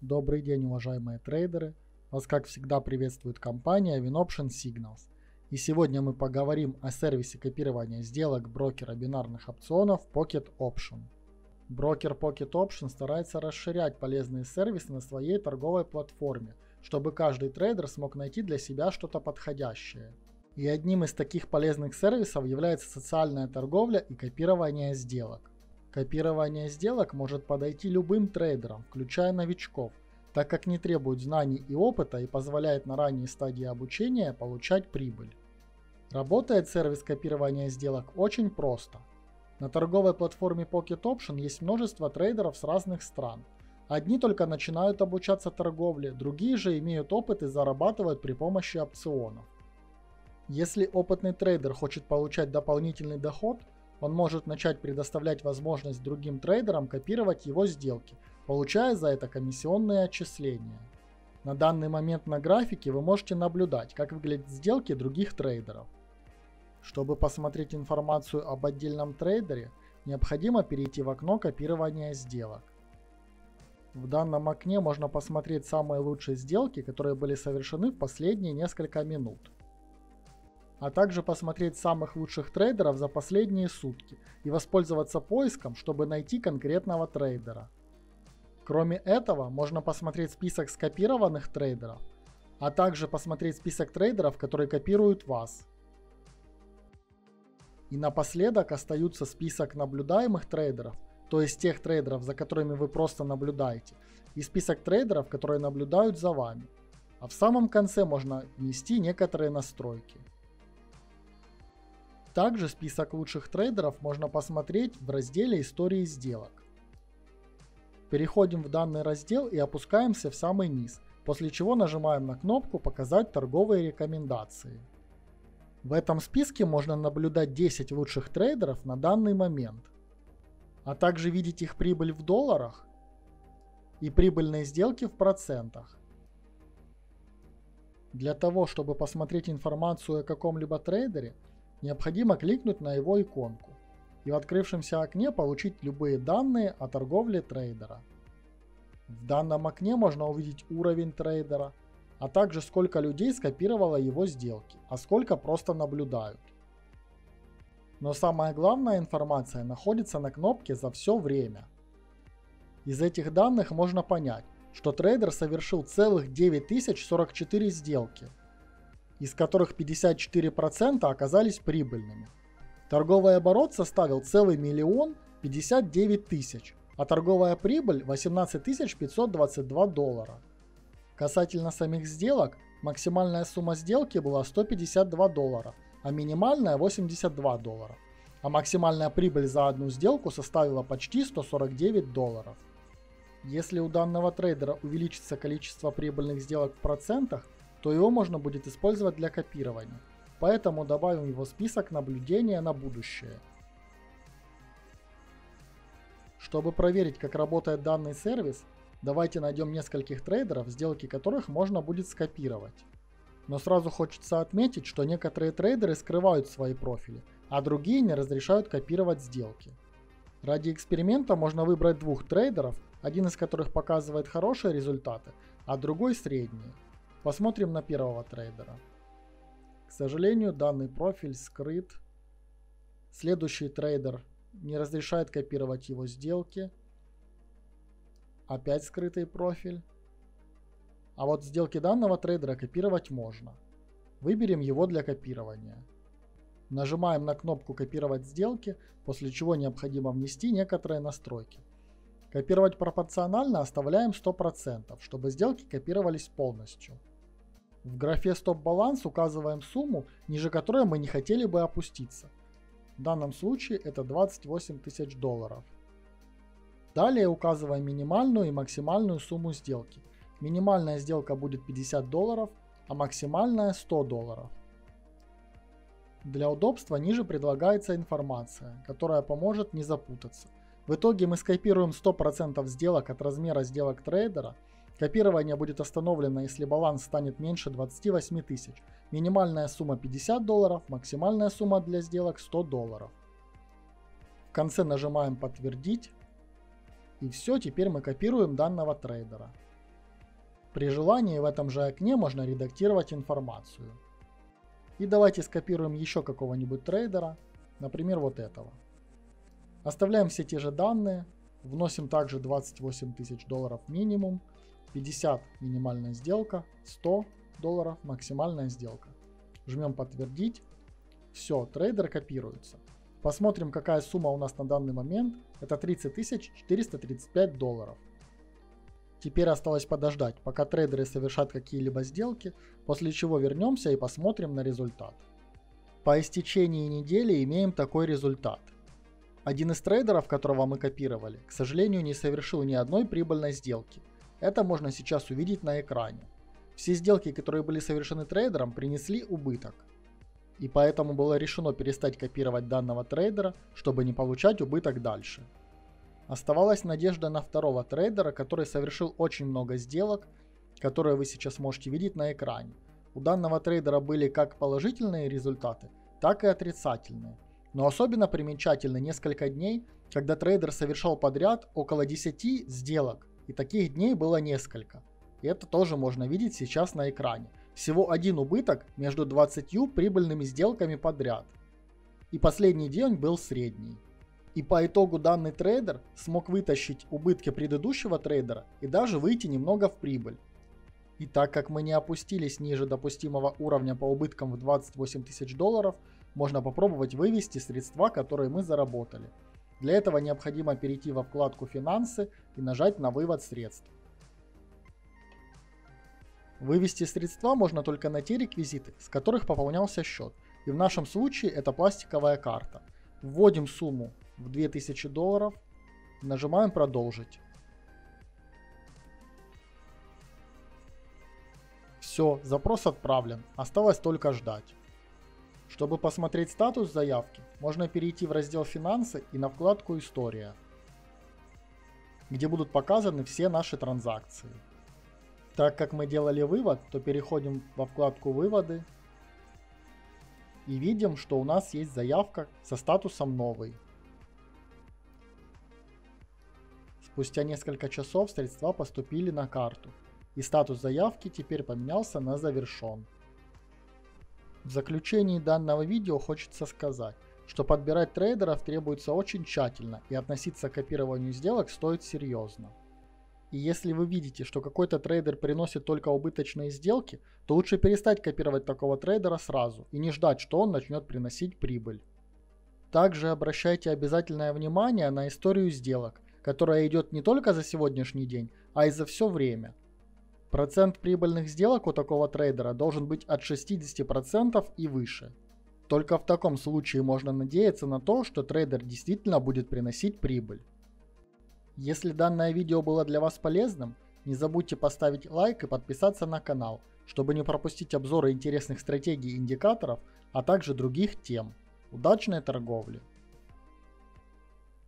Добрый день, уважаемые трейдеры! Вас, как всегда, приветствует компания WinOption Signals. И сегодня мы поговорим о сервисе копирования сделок брокера бинарных опционов Pocket Option. Брокер Pocket Option старается расширять полезные сервисы на своей торговой платформе, чтобы каждый трейдер смог найти для себя что-то подходящее. И одним из таких полезных сервисов является социальная торговля и копирование сделок. Копирование сделок может подойти любым трейдерам, включая новичков, так как не требует знаний и опыта и позволяет на ранней стадии обучения получать прибыль. Работает сервис копирования сделок очень просто. На торговой платформе Pocket Option есть множество трейдеров с разных стран. Одни только начинают обучаться торговле, другие же имеют опыт и зарабатывают при помощи опционов. Если опытный трейдер хочет получать дополнительный доход, он может начать предоставлять возможность другим трейдерам копировать его сделки, получая за это комиссионные отчисления. На данный момент на графике вы можете наблюдать, как выглядят сделки других трейдеров. Чтобы посмотреть информацию об отдельном трейдере, необходимо перейти в окно копирования сделок. В данном окне можно посмотреть самые лучшие сделки, которые были совершены в последние несколько минут, а также посмотреть самых лучших трейдеров за последние сутки и воспользоваться поиском, чтобы найти конкретного трейдера. Кроме этого, можно посмотреть список скопированных трейдеров, а также посмотреть список трейдеров, которые копируют вас. И напоследок остаются список наблюдаемых трейдеров, то есть тех трейдеров, за которыми вы просто наблюдаете, и список трейдеров, которые наблюдают за вами. А в самом конце можно внести некоторые настройки. Также список лучших трейдеров можно посмотреть в разделе «Истории сделок». Переходим в данный раздел и опускаемся в самый низ, после чего нажимаем на кнопку «Показать торговые рекомендации». В этом списке можно наблюдать 10 лучших трейдеров на данный момент, а также видеть их прибыль в долларах и прибыльные сделки в процентах. Для того, чтобы посмотреть информацию о каком-либо трейдере, необходимо кликнуть на его иконку и в открывшемся окне получить любые данные о торговле трейдера. В данном окне можно увидеть уровень трейдера, а также сколько людей скопировало его сделки, а сколько просто наблюдают. Но самая главная информация находится на кнопке «За все время». Из этих данных можно понять, что трейдер совершил целых 9044 сделки, из которых 54% оказались прибыльными. Торговый оборот составил целый 1 059 000, а торговая прибыль 18 522 доллара. Касательно самих сделок, максимальная сумма сделки была 152 доллара, а минимальная 82 доллара, а максимальная прибыль за одну сделку составила почти 149 долларов. Если у данного трейдера увеличится количество прибыльных сделок в процентах, то его можно будет использовать для копирования, поэтому добавим его в список наблюдения на будущее. Чтобы проверить, как работает данный сервис, давайте найдем нескольких трейдеров, сделки которых можно будет скопировать. Но сразу хочется отметить, что некоторые трейдеры скрывают свои профили, а другие не разрешают копировать сделки. Ради эксперимента можно выбрать двух трейдеров, один из которых показывает хорошие результаты, а другой средние. Посмотрим на первого трейдера. К сожалению, данный профиль скрыт. Следующий трейдер не разрешает копировать его сделки. Опять скрытый профиль. А вот сделки данного трейдера копировать можно. Выберем его для копирования. Нажимаем на кнопку «Копировать сделки», после чего необходимо внести некоторые настройки. Копировать пропорционально оставляем 100%, чтобы сделки копировались полностью. В графе «Стоп-баланс» указываем сумму, ниже которой мы не хотели бы опуститься. В данном случае это 28 000 долларов. Далее указываем минимальную и максимальную сумму сделки. Минимальная сделка будет 50 долларов, а максимальная 100 долларов. Для удобства ниже предлагается информация, которая поможет не запутаться. В итоге мы скопируем 100% сделок от размера сделок трейдера. Копирование будет остановлено, если баланс станет меньше 28 000. Минимальная сумма 50 долларов, максимальная сумма для сделок 100 долларов. В конце нажимаем «Подтвердить». И все, теперь мы копируем данного трейдера. При желании в этом же окне можно редактировать информацию. И давайте скопируем еще какого-нибудь трейдера, например, вот этого. Оставляем все те же данные, вносим также 28 тысяч долларов минимум, 50 минимальная сделка, 100 долларов максимальная сделка. Жмем подтвердить. Все, трейдер копируется. Посмотрим, какая сумма у нас на данный момент. Это 30 435 долларов. Теперь осталось подождать, пока трейдеры совершат какие-либо сделки, после чего вернемся и посмотрим на результат. По истечении недели имеем такой результат. Один из трейдеров, которого мы копировали, к сожалению, не совершил ни одной прибыльной сделки. Это можно сейчас увидеть на экране. Все сделки, которые были совершены трейдером, принесли убыток. И поэтому было решено перестать копировать данного трейдера, чтобы не получать убыток дальше. Оставалась надежда на второго трейдера, который совершил очень много сделок, которые вы сейчас можете видеть на экране. У данного трейдера были как положительные результаты, так и отрицательные. Но особенно примечательны несколько дней, когда трейдер совершал подряд около 10 сделок, и таких дней было несколько. И это тоже можно видеть сейчас на экране. Всего один убыток между 20 прибыльными сделками подряд. И последний день был средний. И по итогу данный трейдер смог вытащить убытки предыдущего трейдера и даже выйти немного в прибыль. И так как мы не опустились ниже допустимого уровня по убыткам в 28 тысяч долларов, можно попробовать вывести средства, которые мы заработали. Для этого необходимо перейти во вкладку «Финансы» и нажать на «Вывод средств». Вывести средства можно только на те реквизиты, с которых пополнялся счет. И в нашем случае это пластиковая карта. Вводим сумму в 2000 долларов, нажимаем «Продолжить». Все, запрос отправлен, осталось только ждать. Чтобы посмотреть статус заявки, можно перейти в раздел «Финансы» и на вкладку «История», где будут показаны все наши транзакции. Так как мы делали вывод, то переходим во вкладку «Выводы» и видим, что у нас есть заявка со статусом «Новый». Спустя несколько часов средства поступили на карту, и статус заявки теперь поменялся на «Завершен». В заключении данного видео хочется сказать, что подбирать трейдеров требуется очень тщательно, и относиться к копированию сделок стоит серьезно. И если вы видите, что какой-то трейдер приносит только убыточные сделки, то лучше перестать копировать такого трейдера сразу и не ждать, что он начнет приносить прибыль. Также обращайте обязательное внимание на историю сделок, которая идет не только за сегодняшний день, а и за все время. Процент прибыльных сделок у такого трейдера должен быть от 60% и выше. Только в таком случае можно надеяться на то, что трейдер действительно будет приносить прибыль. Если данное видео было для вас полезным, не забудьте поставить лайк и подписаться на канал, чтобы не пропустить обзоры интересных стратегий и индикаторов, а также других тем. Удачной торговли!